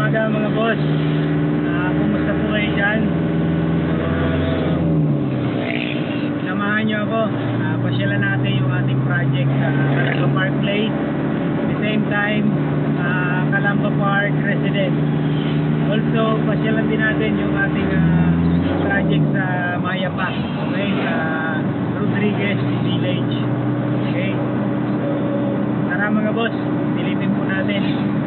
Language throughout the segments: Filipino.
umaga mga boss. Kumusta po kayo dyan? Samahan nyo ako. Pasyalan natin yung ating project sa Calamba Park Place. At the same time, Calamba Park Residence. Also, pasyalan din natin yung ating project sa Mayapa. Okay, sa Rodriguez Village. Okay, so tara mga boss, silipin po natin.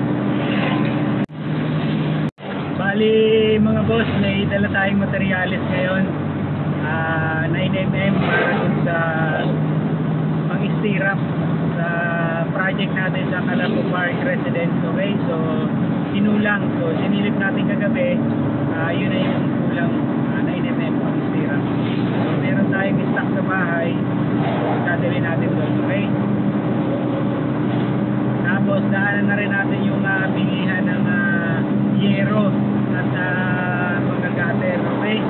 Bali mga boss, may dala tayong materyales ngayon. 9mm para dun sa pang-stirrup sa project natin sa Calamba Park Residence. Okay, so sinulang. So sinilip natin kagabi, yun na yung kulang 9mm pang-stirrup. So meron tayong stock sa bahay, dadalhin natin doon. Okay, tapos daanan na rin natin yung bilihan ng yero at mga gutter. Okay,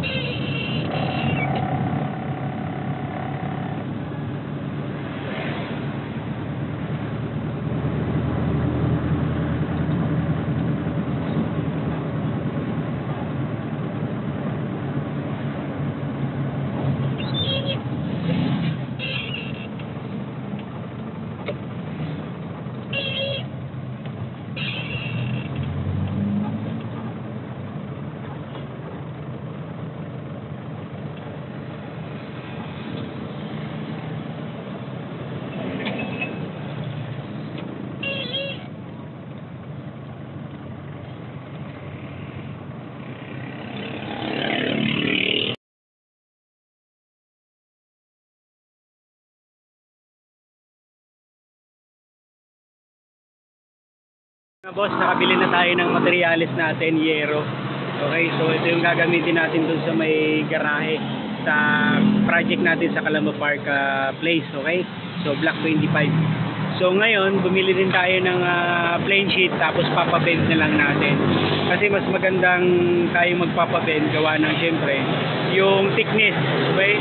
Mga boss, nakabili na tayo ng materialis natin, yero. Okay, so ito yung gagamitin natin dun sa may garahe sa project natin sa Calamba Park Place, okay? So block 25. So ngayon, bumili din tayo ng plain sheet tapos papabend na lang natin. Kasi mas magandang tayo magpapabend gawa ng syempre yung thickness, okay?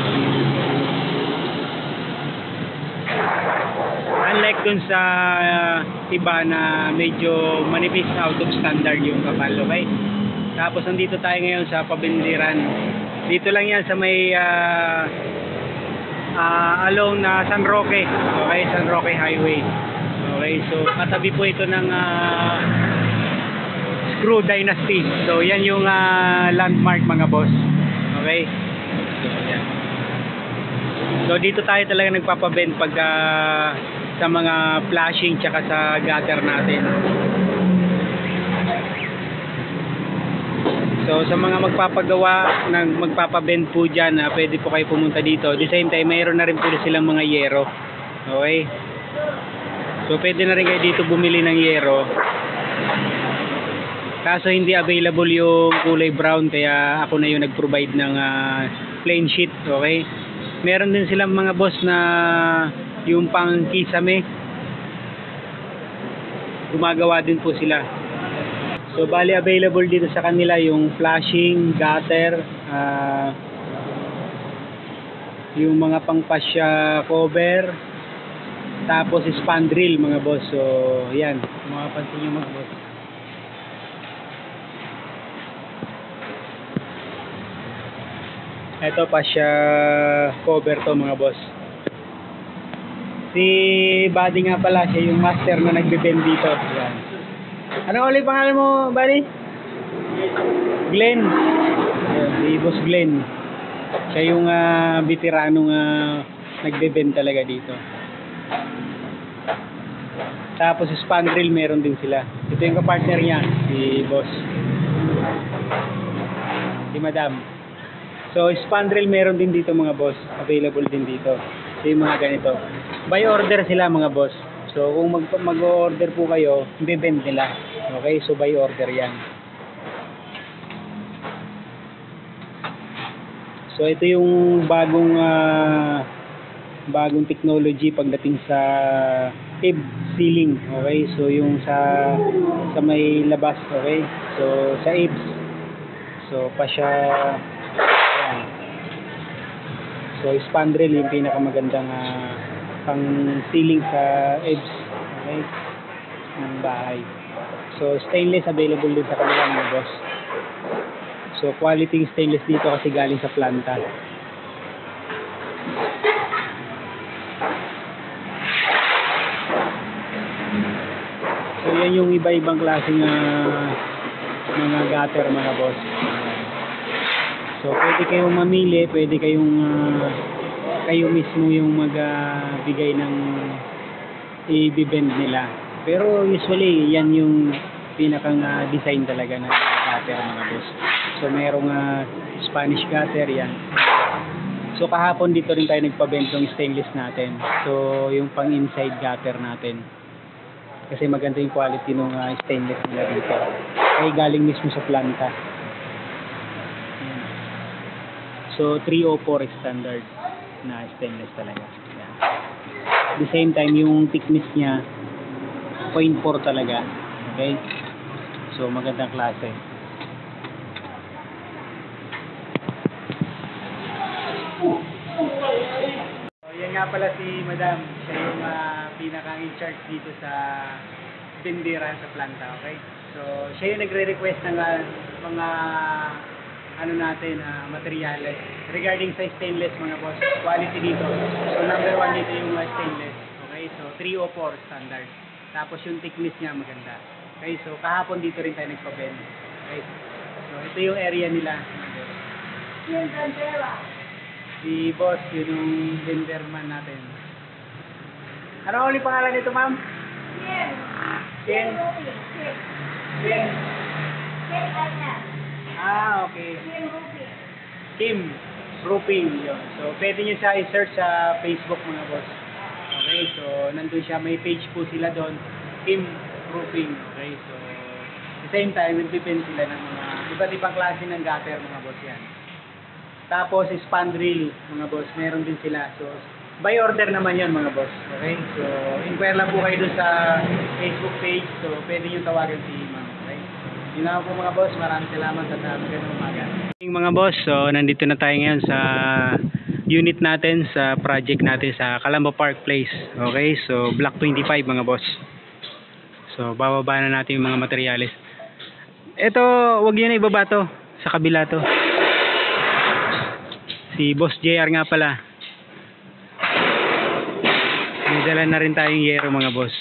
Unlike dun sa iba na medyo manipis, out of standard yung kapal, okay? Tapos nandito tayo ngayon sa pabendiran. Dito lang yan sa may along na San Roque, okay? San Roque Highway. Okay, so katabi po ito ng Screw Dynasty. So yan yung landmark mga boss. Okay? So yan. So dito tayo talaga nagpapabend pag sa mga flashing tsaka sa gutter natin. So sa mga magpapagawa ng magpapabend po dyan, pwede po kayo pumunta dito. At the same time, mayroon na rin po silang mga yero. Okay? So pwede na rin kayo dito bumili ng yero. Kaso hindi available yung kulay brown, kaya ako na yung nag-provide ng plain sheet. Okay? Meron din silang mga boss na yung pang kisame, gumagawa din po sila. So bali available dito sa kanila yung flashing, gutter, yung mga pangpasya cover, tapos spandrel mga boss. So yan, mapapansin nyo mga boss. Ito pasya cover to mga boss. Si Buddy nga pala, siya yung master na nagbe-bend dito. Yan. Ano ulit pangalan mo, Buddy? Glenn. Si Boss Glenn. Siya yung veteranong nagbe-bend talaga dito. Tapos spandrel meron din sila. Ito yung kapartner niya, si Boss. Si Madam. So spandrel meron din dito mga boss. Available din dito. So yung mga ganito. By order sila mga boss. So kung mag-order po kayo, i-bend nila. Okay, so by order yan. So ito yung bagong technology pagdating sa tube sealing. Okay, so yung sa may labas, okay? So sa eaves. So pa siya ayan. So spandrel yung pinakamagandang pang sealing sa edge, okay, ng bahay. So stainless available din sa kanila mga boss. So quality stainless dito kasi galing sa planta. So yan yung iba-ibang klaseng mga gutter mga boss. So pwede kayong mamili, pwede kayong kayo mismo yung magbigay ng i-bend nila. Pero usually yan yung pinakang design talaga ng gutter mga boss. So mayroong Spanish gutter yan. So kahapon dito rin tayo nagpa-bend ng stainless natin. So yung pang inside gutter natin. Kasi maganda yung quality ng stainless nila dito. Ay galing mismo sa planta. So 304 standard na stainless talaga. Yan. At the same time yung thickness niya 0.4 talaga. Okay? So magandang klase. Yan nga pala si Madam. Siya yung pinaka-in charge dito sa tindera sa planta, okay? So, siya yung nagre-request ng mga ano natin, materyales regarding sa stainless mga boss. Quality dito. So, number 1 dito yung stainless. Okay? So, 304 standard. Tapos yung thickness niya maganda. Okay? So, kahapon dito rin tayo nagpa-bend. Okay? So, ito yung area nila. Yung bandera. Si boss, yun yung venderman natin. Ano ulit pangalan nito, ma'am? Ken. Ken? Ken. Ken. Ken Ayan. Okay. Ken Roofing. Kim Roofing yun. So, pwede nyo siya i-search sa Facebook mga boss. Okay, so nandun siya, may page po sila doon, Kim Roofing. Okay, so at the same time, nagpipin sila ng mga iba't ibang klase ng gutter mga boss yan. Tapos, spandrel mga boss, meron din sila. So, by order naman yun mga boss. Okay, so inquire lang po kayo doon sa Facebook page. So, pwede nyo tawagan si ma'am. Okay, yun lang po mga boss, maraming salamat at magandang umaga. Mga boss, so nandito na tayo ngayon sa unit natin, sa project natin sa Calamba Park Place. Okay, so block 25 mga boss. So bababa na natin yung mga materyales. Ito, wag niyo na ibaba to, sa kabila to. Si Boss JR nga pala. May dala na rin tayong yero mga boss.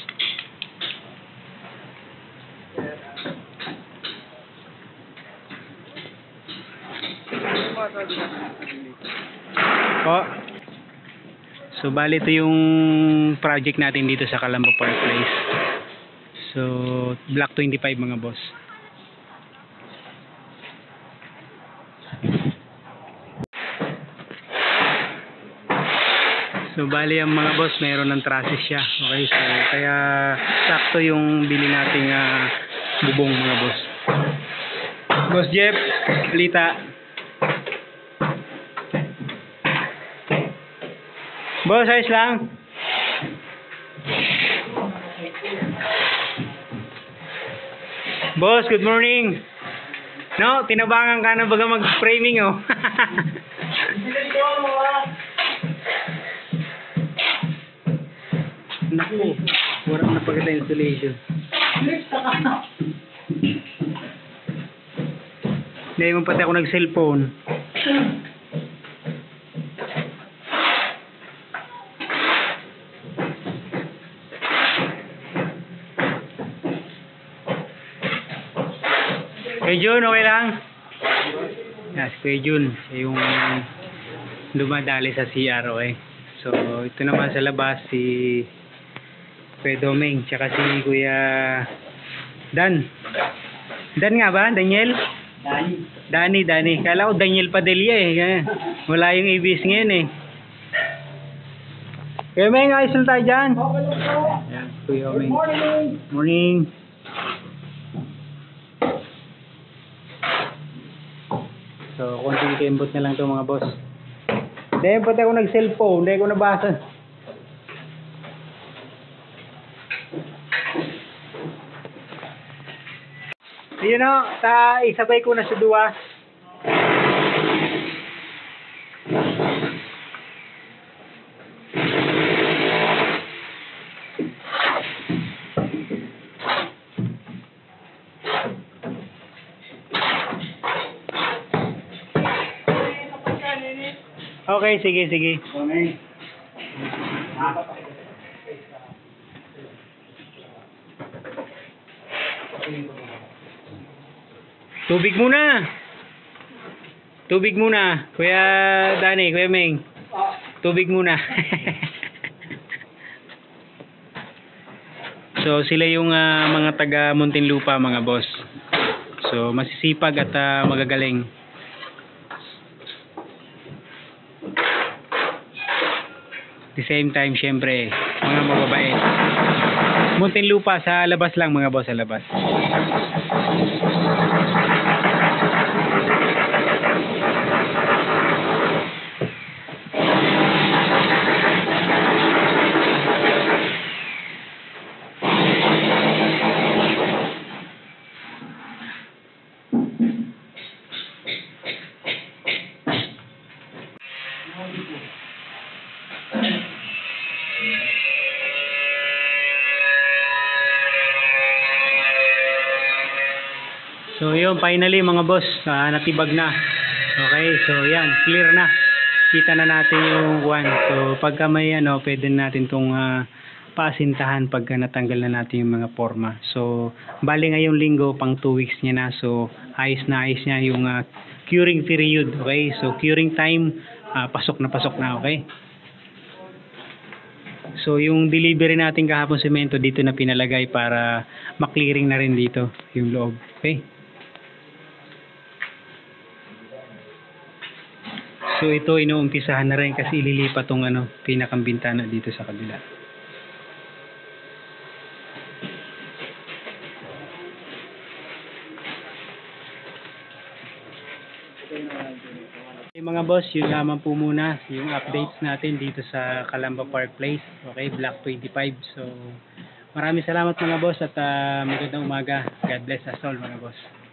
So bali ito yung project natin dito sa Calamba Park Place. So block 25 mga boss. So bali ang mga boss, mayroon ng trusses siya. Okay, so kaya sakto yung bili nating bubong mga boss. Boss Jeff, balita. Boss, ayos lang. Boss, good morning. No, tinabangan ka na baga mag-framing oh. Naku, warang napaganda installation. Hindi mo pati ako nag-cellphone. Kuya Jun, okay lang? Yes, Kuya Jun, siya yung dumadali sa CR, okay? So, ito naman sa labas si Kuya Doming, tsaka si Kuya Dan. Dan nga ba? Daniel? Dani. Kala ko Daniel Padilla eh. Wala yung ABS ngayon eh. Kuya Meng, ayos na tayo dyan. Yan, Kuya Meng. Morning. So, konting kembot na lang ito mga boss. Dahil pati ako nag-cellphone, dahil ko nabasa. Yun o, isabay ko na sa duwa. Okay, sige. Tubig muna. Kuya Dani, Kuya Meng. Tubig muna. So, sila yung mga taga Muntinlupa, mga boss. So, masisipag at magagaling. At the same time, syempre, mga mababait. Muntinlupa, sa labas lang, mga boss, sa labas. So yun, finally mga boss, natibag na. Okay, so yan, clear na. Kita na natin yung one. So pagka may pwede natin tong paasintahan pagka natanggal na natin yung mga forma. So bali ngayong linggo, pang 2 weeks niya na. So ayos niya yung curing period. Okay, so curing time, pasok na, okay. So yung delivery natin kahapon semento dito na pinalagay para maklearing na rin dito yung loob. Okay. So ito inuumpisahan na rin kasi ililipat tong pinakang bintana dito sa kabila. Okay mga boss, yun lamang po muna yung updates natin dito sa Calamba Park Place. Okay, Block 25. So maraming salamat mga boss at magandang umaga. God bless us all mga boss.